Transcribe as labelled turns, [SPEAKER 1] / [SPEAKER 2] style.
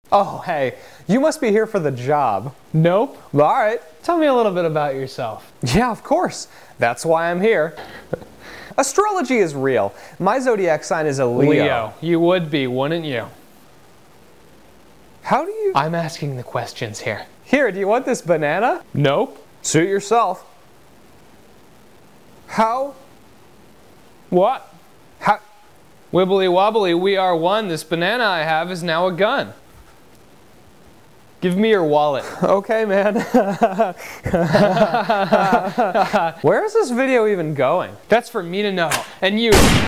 [SPEAKER 1] Oh, hey, you must be here for the job.
[SPEAKER 2] Nope.
[SPEAKER 1] All right.
[SPEAKER 2] Tell me a little bit about yourself.
[SPEAKER 1] Yeah, of course. That's why I'm here. Astrology is real. My zodiac sign is a Leo.
[SPEAKER 2] Leo. You would be, wouldn't you?
[SPEAKER 1] How do you...
[SPEAKER 2] I'm asking the questions here.
[SPEAKER 1] Here, do you want this banana?
[SPEAKER 2] Nope.
[SPEAKER 1] Suit yourself. How?
[SPEAKER 2] What?
[SPEAKER 1] How?
[SPEAKER 2] Wibbly wobbly, we are one. This banana I have is now a gun. Give me your wallet.
[SPEAKER 1] Okay, man. Where is this video even going?
[SPEAKER 2] That's for me to know. And you...